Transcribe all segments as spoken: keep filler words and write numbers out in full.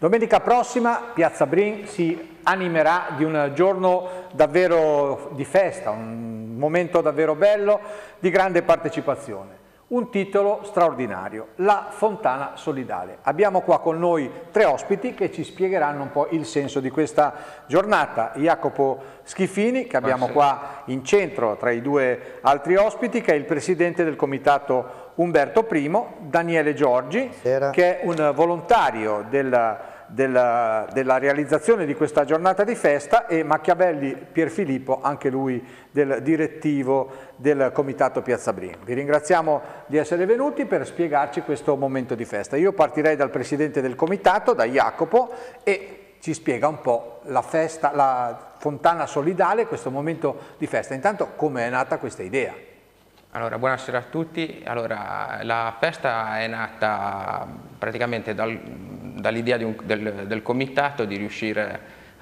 Domenica prossima Piazza Brin si animerà di un giorno davvero di festa, un momento davvero bello, di grande partecipazione. Un titolo straordinario, la Fontana Solidale. Abbiamo qua con noi tre ospiti che ci spiegheranno un po' il senso di questa giornata. Jacopo Schifini, che abbiamo qua in centro tra i due altri ospiti, che è il presidente del comitato Umberto Primo, Daniele Giorgi, Buonasera. Che è un volontario della Della, della realizzazione di questa giornata di festa, e Machiavelli Pierfilippo, anche lui del direttivo del Comitato Piazza Brin. Vi ringraziamo di essere venuti per spiegarci questo momento di festa. Io partirei dal presidente del comitato, da Jacopo, e ci spiega un po' la festa, la Fontana Solidale, questo momento di festa. Intanto, come è nata questa idea? Allora, buonasera a tutti. Allora, la festa è nata praticamente dal, dall'idea di del, del comitato di riuscire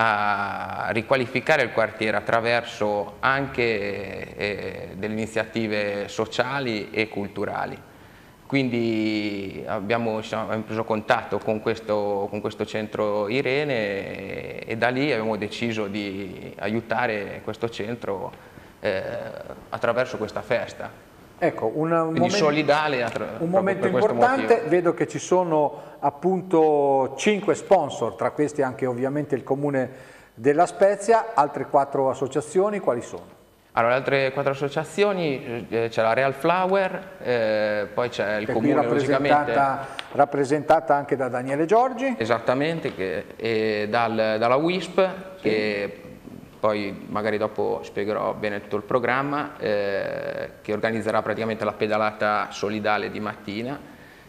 a riqualificare il quartiere attraverso anche eh, delle iniziative sociali e culturali. Quindi abbiamo, abbiamo preso contatto con questo, con questo centro Irene e, e da lì abbiamo deciso di aiutare questo centro Eh, attraverso questa festa. Ecco, un, un momento, solidale un momento importante, motivo. Vedo che ci sono appunto cinque sponsor, tra questi anche ovviamente il Comune della Spezia, altre quattro associazioni, quali sono? Allora, le altre quattro associazioni, eh, c'è la Real Flower, eh, poi c'è il che Comune rappresentata, logicamente... rappresentata anche da Daniele Giorgi. Esattamente, che, e dal, dalla W I S P, sì. Che poi magari dopo spiegherò bene tutto il programma, eh, che organizzerà praticamente la pedalata solidale di mattina,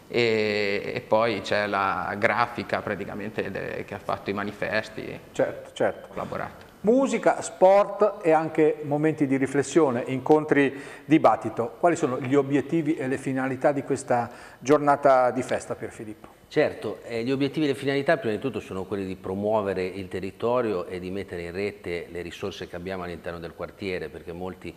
e, e poi c'è la grafica praticamente de, che ha fatto i manifesti. Certo, certo. Collaborato. Musica, sport e anche momenti di riflessione, incontri, dibattito. Quali sono gli obiettivi e le finalità di questa giornata di festa, Pierfilippo? Certo, eh, gli obiettivi e le finalità prima di tutto sono quelli di promuovere il territorio e di mettere in rete le risorse che abbiamo all'interno del quartiere, perché molti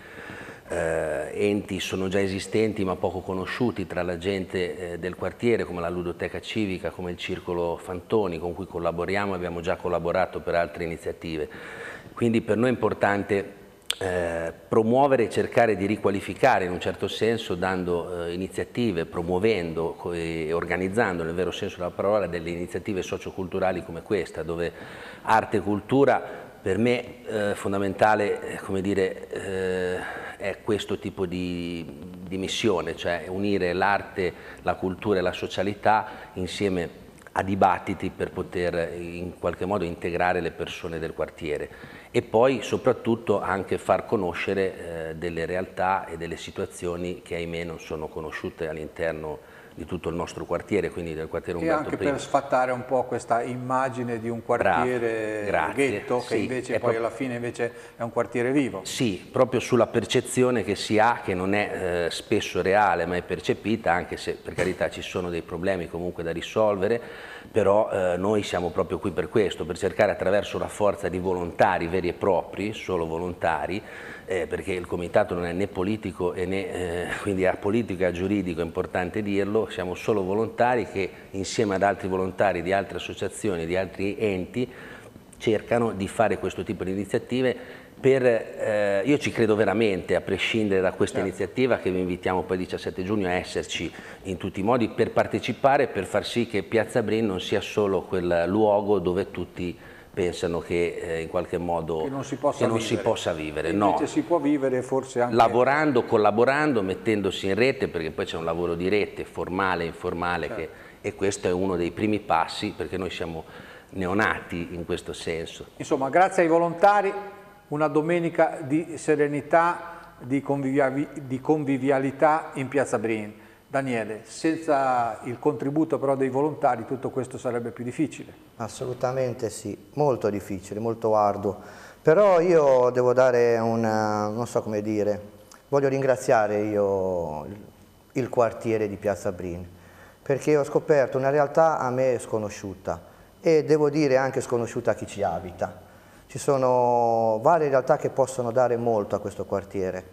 eh, enti sono già esistenti ma poco conosciuti tra la gente eh, del quartiere, come la ludoteca civica, come il Circolo Fantoni, con cui collaboriamo e abbiamo già collaborato per altre iniziative. Quindi per noi è importante Eh, promuovere e cercare di riqualificare in un certo senso, dando eh, iniziative, promuovendo e organizzando nel vero senso della parola delle iniziative socioculturali come questa, dove arte e cultura per me è eh, fondamentale, eh, come dire, eh, è questo tipo di, di missione, cioè unire l'arte, la cultura e la socialità insieme a dibattiti per poter in qualche modo integrare le persone del quartiere. E poi soprattutto anche far conoscere eh, delle realtà e delle situazioni che ahimè non sono conosciute all'interno di tutto il nostro quartiere, quindi del quartiere Umberto Primo. E anche Primo. per sfatare un po' questa immagine di un quartiere Bravo, ghetto, che sì, invece poi alla fine invece è un quartiere vivo. Sì, proprio sulla percezione che si ha, che non è eh, spesso reale ma è percepita, anche se per carità ci sono dei problemi comunque da risolvere, però eh, noi siamo proprio qui per questo, per cercare attraverso la forza di volontari veri e propri, solo volontari, eh, perché il comitato non è né politico e né eh, quindi apolitico e giuridico, è importante dirlo, siamo solo volontari che insieme ad altri volontari di altre associazioni, di altri enti, cercano di fare questo tipo di iniziative. Per, eh, io ci credo veramente, a prescindere da questa certo. iniziativa, che vi invitiamo poi il diciassette giugno a esserci in tutti i modi per partecipare, per far sì che Piazza Brin non sia solo quel luogo dove tutti pensano che eh, in qualche modo che non si possa che non vivere, si possa vivere. Invece no. si può vivere forse anche... Lavorando, collaborando, mettendosi in rete, perché poi c'è un lavoro di rete, formale e informale, certo. che, e questo è uno dei primi passi, perché noi siamo neonati in questo senso. Insomma, grazie ai volontari, una domenica di serenità, di, conviviali, di convivialità in Piazza Brin. Daniele, senza il contributo però dei volontari tutto questo sarebbe più difficile. Assolutamente sì, molto difficile, molto arduo. Però io devo dare una, non so come dire, voglio ringraziare io il, il quartiere di Piazza Brin, perché ho scoperto una realtà a me sconosciuta e devo dire anche sconosciuta a chi ci abita. Ci sono varie realtà che possono dare molto a questo quartiere,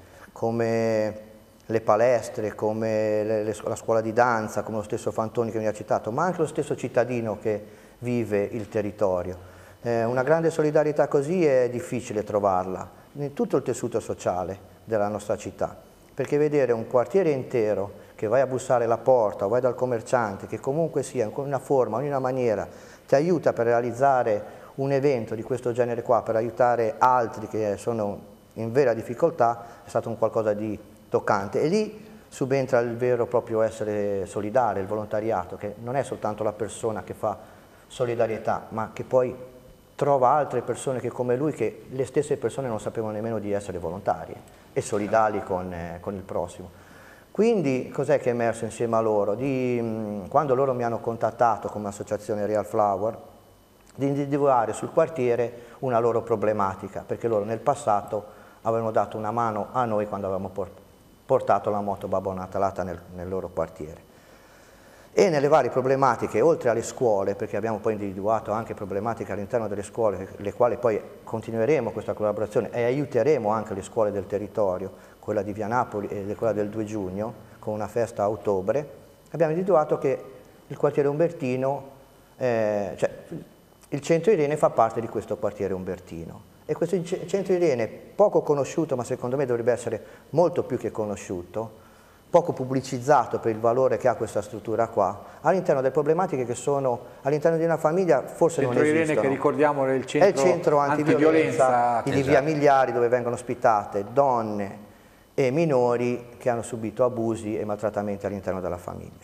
come le palestre, come le, le, la scuola di danza, come lo stesso Fantoni che mi ha citato, ma anche lo stesso cittadino che vive il territorio. Eh, una grande solidarietà così è difficile trovarla in tutto il tessuto sociale della nostra città, perché vedere un quartiere intero che vai a bussare la porta o vai dal commerciante, che comunque sia in una forma o in una maniera ti aiuta per realizzare un evento di questo genere qua, per aiutare altri che sono in vera difficoltà, è stato un qualcosa di toccante. E lì subentra il vero proprio essere solidale, il volontariato, che non è soltanto la persona che fa solidarietà, ma che poi trova altre persone che come lui, che le stesse persone non sapevano nemmeno di essere volontarie e solidali con, eh, con il prossimo. Quindi cos'è che è emerso insieme a loro? Di, mh, quando loro mi hanno contattato come associazione Real Flower, di individuare sul quartiere una loro problematica, perché loro nel passato avevano dato una mano a noi quando avevamo portato la moto Babbo Natalata nel, nel loro quartiere. E nelle varie problematiche, oltre alle scuole, perché abbiamo poi individuato anche problematiche all'interno delle scuole, le quali poi continueremo questa collaborazione e aiuteremo anche le scuole del territorio, quella di Via Napoli e quella del due giugno, con una festa a ottobre, abbiamo individuato che il quartiere umbertino, eh, cioè il centro Irene fa parte di questo quartiere umbertino. E questo centro Irene, poco conosciuto, ma secondo me dovrebbe essere molto più che conosciuto, poco pubblicizzato per il valore che ha questa struttura qua, all'interno delle problematiche che sono all'interno di una famiglia forse non esistono. Il centro Irene, che ricordiamo, è il centro, è il centro antiviolenza, antiviolenza di esatto. Via Migliari, dove vengono ospitate donne e minori che hanno subito abusi e maltrattamenti all'interno della famiglia.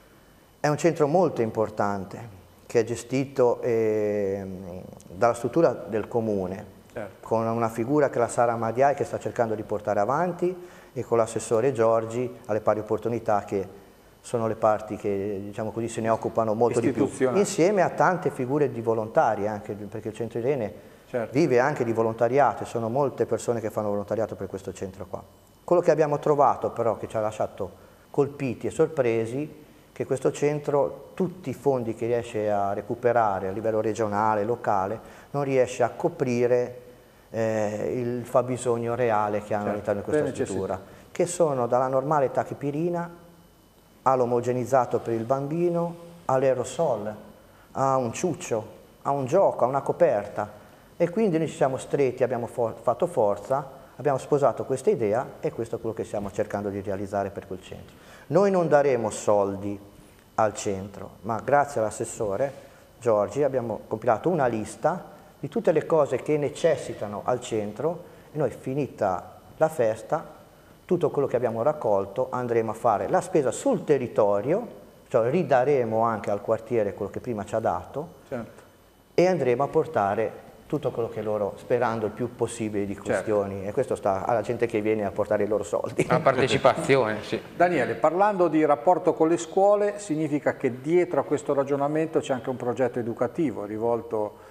È un centro molto importante che è gestito eh, dalla struttura del comune, certo. Con una figura che è la Sara Madiai, che sta cercando di portare avanti, e con l'assessore Giorgi alle pari opportunità, che sono le parti che, diciamo così, se ne occupano molto di più, insieme a tante figure di volontari, anche perché il centro Irene certo. vive anche di volontariato, e sono molte persone che fanno volontariato per questo centro qua. Quello che abbiamo trovato però, che ci ha lasciato colpiti e sorpresi, che questo centro, tutti i fondi che riesce a recuperare a livello regionale, locale, non riesce a coprire eh, il fabbisogno reale che hanno certo, all'interno di questa struttura, che sono dalla normale tachipirina all'omogenizzato per il bambino, all'aerosol, a un ciuccio, a un gioco, a una coperta. E quindi noi ci siamo stretti, abbiamo for- fatto forza, abbiamo sposato questa idea, e questo è quello che stiamo cercando di realizzare per quel centro. Noi non daremo soldi al centro, ma grazie all'assessore Giorgi abbiamo compilato una lista di tutte le cose che necessitano al centro, e noi, finita la festa, tutto quello che abbiamo raccolto andremo a fare la spesa sul territorio, cioè ridaremo anche al quartiere quello che prima ci ha dato, certo. E andremo a portare tutto quello che loro, sperando il più possibile di questioni, certo. E questo sta alla gente che viene a portare i loro soldi. La partecipazione, sì. Daniele, parlando di rapporto con le scuole, significa che dietro a questo ragionamento c'è anche un progetto educativo rivolto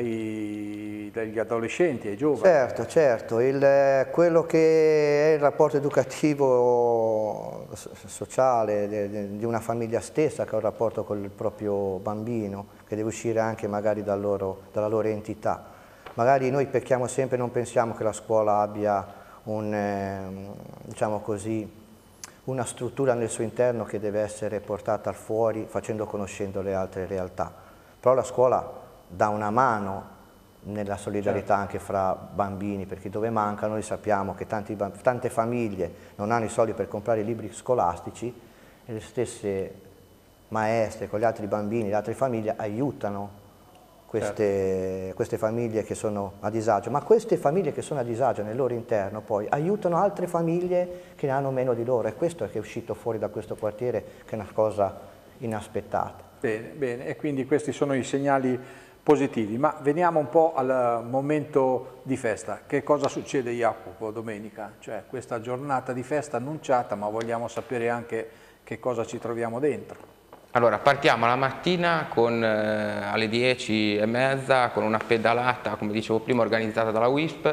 ai, agli adolescenti, ai giovani. Certo, certo. Il, quello che è il rapporto educativo sociale de, de, di una famiglia stessa, che è un rapporto con il proprio bambino, che deve uscire anche magari dal loro, dalla loro entità. Magari noi pecchiamo sempre, non pensiamo che la scuola abbia un, eh, diciamo così, una struttura nel suo interno che deve essere portata al fuori, facendo conoscendo le altre realtà. Però la scuola dà una mano nella solidarietà, certo. Anche fra bambini, perché dove mancano noi sappiamo che tanti, tante famiglie non hanno i soldi per comprare i libri scolastici, e le stesse maestre con gli altri bambini, le altre famiglie aiutano queste, certo. queste famiglie che sono a disagio, ma queste famiglie che sono a disagio nel loro interno poi aiutano altre famiglie che ne hanno meno di loro, e questo è che è uscito fuori da questo quartiere, che è una cosa inaspettata. Bene, bene, e quindi questi sono i segnali positivi, ma veniamo un po' al momento di festa. Che cosa succede, Jacopo, domenica? Cioè questa giornata di festa annunciata, ma vogliamo sapere anche che cosa ci troviamo dentro. Allora, partiamo la mattina con, eh, alle dieci e mezza con una pedalata, come dicevo prima, organizzata dalla W I S P,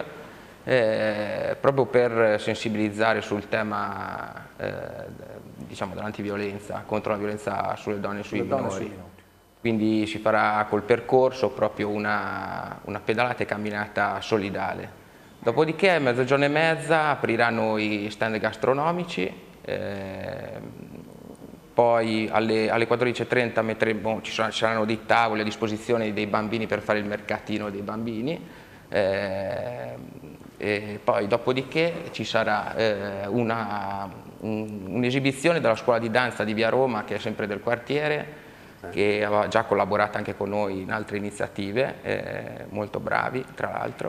eh, proprio per sensibilizzare sul tema eh, diciamo, dell'antiviolenza, contro la violenza sulle donne e sui sulle minori. Donne sui minori. Quindi si farà col percorso proprio una, una pedalata e camminata solidale. Dopodiché a mezzogiorno e mezza apriranno i stand gastronomici, eh, poi alle, alle quattordici e trenta metteremo, ci, sono, ci saranno dei tavoli a disposizione dei bambini per fare il mercatino dei bambini, eh, e poi dopodiché ci sarà eh, un'esibizione un, della scuola di danza di Via Roma, che è sempre del quartiere, che aveva già collaborato anche con noi in altre iniziative, eh, molto bravi tra l'altro,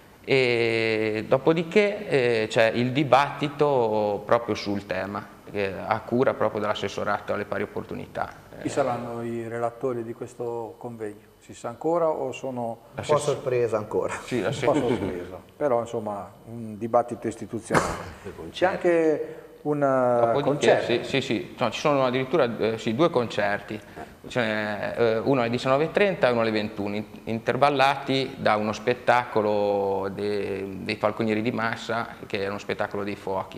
e dopodiché eh, c'è il dibattito proprio sul tema, che a cura proprio dell'assessorato alle pari opportunità. Chi saranno i relatori di questo convegno? Si sa ancora o sono... Un po' sorpresa ancora. Sì, un po' sorpresa, però insomma un dibattito istituzionale. C'è anche un concerto. Sì, sì, sì. No, ci sono addirittura eh, sì, due concerti, eh, uno alle diciannove e trenta e uno alle ventuno, intervallati da uno spettacolo de, dei Falconieri di Massa, che è uno spettacolo dei fuochi.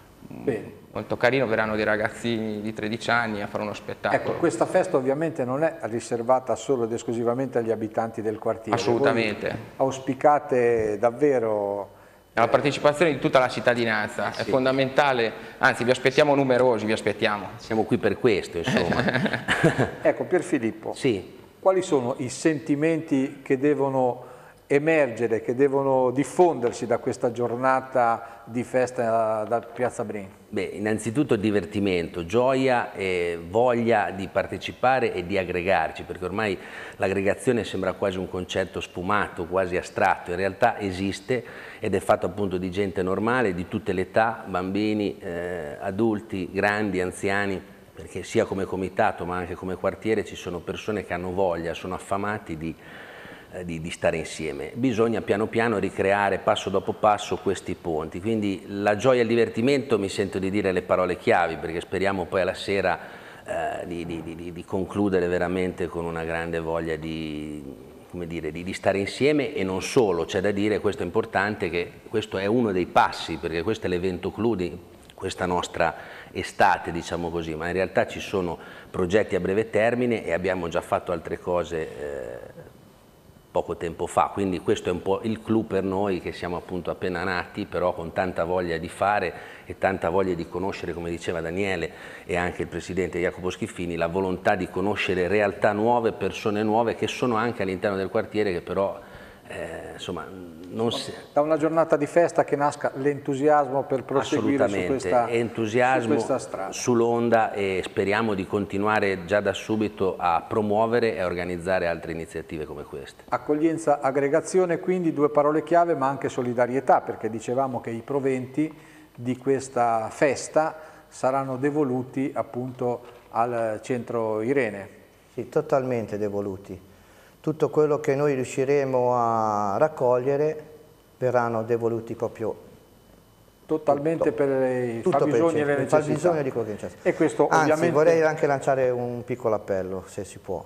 Bene. Molto carino, verranno dei ragazzini di tredici anni a fare uno spettacolo. Ecco, questa festa ovviamente non è riservata solo ed esclusivamente agli abitanti del quartiere. Assolutamente. Voi auspicate davvero... La partecipazione di tutta la cittadinanza sì. è fondamentale, anzi vi aspettiamo numerosi, vi aspettiamo. Siamo qui per questo, insomma. Ecco, Pierfilippo, sì. Quali sono i sentimenti che devono emergere, che devono diffondersi da questa giornata di festa da Piazza Brin? Beh, innanzitutto divertimento, gioia e voglia di partecipare e di aggregarci, perché ormai l'aggregazione sembra quasi un concetto sfumato, quasi astratto, in realtà esiste ed è fatto appunto di gente normale, di tutte le età, bambini, eh, adulti, grandi, anziani, perché sia come comitato ma anche come quartiere ci sono persone che hanno voglia, sono affamati di Di, di stare insieme. Bisogna piano piano ricreare passo dopo passo questi ponti, quindi la gioia e il divertimento, mi sento di dire le parole chiavi, perché speriamo poi alla sera eh, di, di, di, di concludere veramente con una grande voglia di, come dire, di, di stare insieme, e non solo, c'è da dire, questo è importante, che questo è uno dei passi, perché questo è l'evento clou di questa nostra estate, diciamo così, ma in realtà ci sono progetti a breve termine e abbiamo già fatto altre cose eh, poco tempo fa, quindi questo è un po' il clou per noi che siamo appunto appena nati, però con tanta voglia di fare e tanta voglia di conoscere, come diceva Daniele e anche il presidente Jacopo Schiffini, la volontà di conoscere realtà nuove, persone nuove che sono anche all'interno del quartiere, che però eh, insomma non si... Da una giornata di festa che nasca l'entusiasmo per proseguire su questa, entusiasmo su questa strada. Sull'onda, e speriamo di continuare già da subito a promuovere e organizzare altre iniziative come queste. Accoglienza, aggregazione, quindi due parole chiave, ma anche solidarietà, perché dicevamo che i proventi di questa festa saranno devoluti appunto al centro Irene. Sì, totalmente devoluti. Tutto quello che noi riusciremo a raccogliere verranno devoluti proprio totalmente tutto, per i tutto fabbisogni e le necessità. fabbisogni di quello che c'è. E questo Anzi, ovviamente... vorrei anche lanciare un piccolo appello, se si può.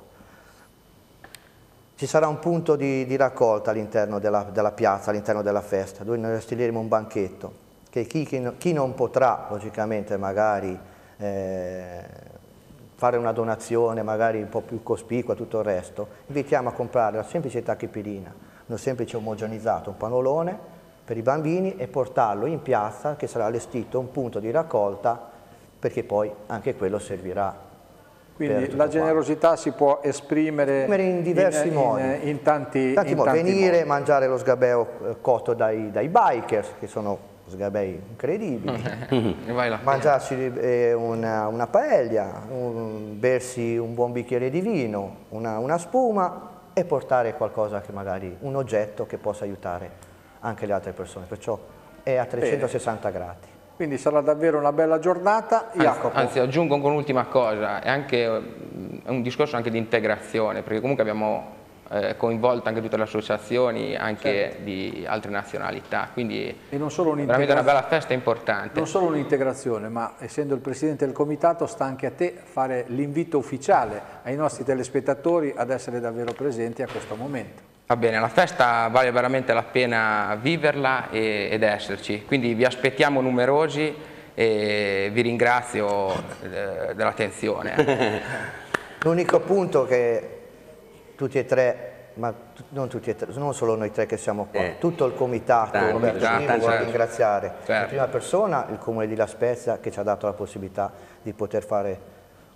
Ci sarà un punto di, di raccolta all'interno della, della piazza, all'interno della festa, dove noi stabiliremo un banchetto, che chi, chi, chi non potrà, logicamente, magari... Eh, fare una donazione magari un po' più cospicua, tutto il resto, invitiamo a comprare una semplice tachipirina, un semplice omogenizzato, un pannolone per i bambini, e portarlo in piazza, che sarà allestito un punto di raccolta, perché poi anche quello servirà. Quindi la generosità si può esprimere in diversi in, modi, in, in tanti, tanti in modi. Tanti Venire, modi. mangiare lo sgabeo cotto dai, dai bikers, che sono sgabei incredibili, mangiarsi eh, una, una paella, un, bersi un buon bicchiere di vino, una, una spuma, e portare qualcosa che magari, un oggetto che possa aiutare anche le altre persone, perciò è a trecentosessanta gradi. Quindi sarà davvero una bella giornata. Jacopo. Anzi, aggiungo con un'ultima cosa, è anche è un discorso anche di integrazione, perché comunque abbiamo Eh, coinvolto anche tutte le associazioni, anche certo, di altre nazionalità, quindi e non solo veramente una bella festa importante. Non solo un'integrazione, ma essendo il presidente del comitato sta anche a te fare l'invito ufficiale ai nostri telespettatori ad essere davvero presenti a questo momento. Va bene, la festa vale veramente la pena viverla e, ed esserci, quindi vi aspettiamo numerosi e vi ringrazio eh, dell'attenzione. L'unico punto che tutti e tre, ma non tutti e tre, non solo noi tre che siamo qua, eh, tutto il comitato, Roberto Schifini, vuole ringraziare certo, in prima persona il Comune di La Spezia, che ci ha dato la possibilità di poter fare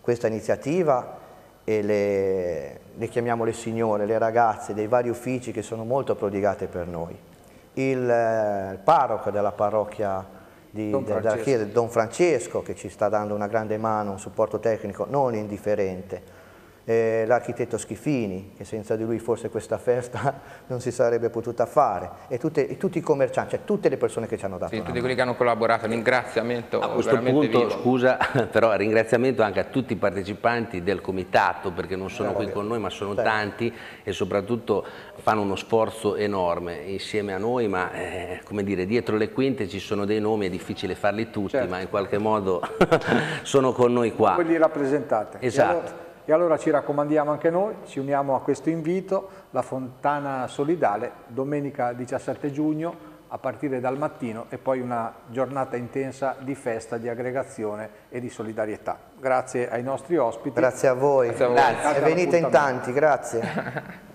questa iniziativa e le, le chiamiamo le signore, le ragazze dei vari uffici che sono molto prodigate per noi. Il, eh, il parroco della parrocchia di, Don de, della chiesa, Don Francesco, che ci sta dando una grande mano, un supporto tecnico non indifferente, eh, l'architetto Schifini, che senza di lui forse questa festa non si sarebbe potuta fare, e, tutte, e tutti i commercianti, cioè tutte le persone che ci hanno dato sì, una tutti mano. quelli che hanno collaborato, un ringraziamento a questo veramente punto, vivo. scusa, però ringraziamento anche a tutti i partecipanti del comitato, perché non sono Eh, qui vabbè. con noi ma sono Certo. tanti e soprattutto fanno uno sforzo enorme insieme a noi, ma eh, come dire, dietro le quinte ci sono dei nomi, è difficile farli tutti, Certo. ma in qualche modo sono con noi qua. Voi li rappresentate. Esatto. E allora, e allora ci raccomandiamo anche noi, ci uniamo a questo invito, la Fontana Solidale, domenica diciassette giugno, a partire dal mattino, e poi una giornata intensa di festa, di aggregazione e di solidarietà. Grazie ai nostri ospiti. Grazie a voi. Grazie a voi. Grazie. E venite in tanti, grazie.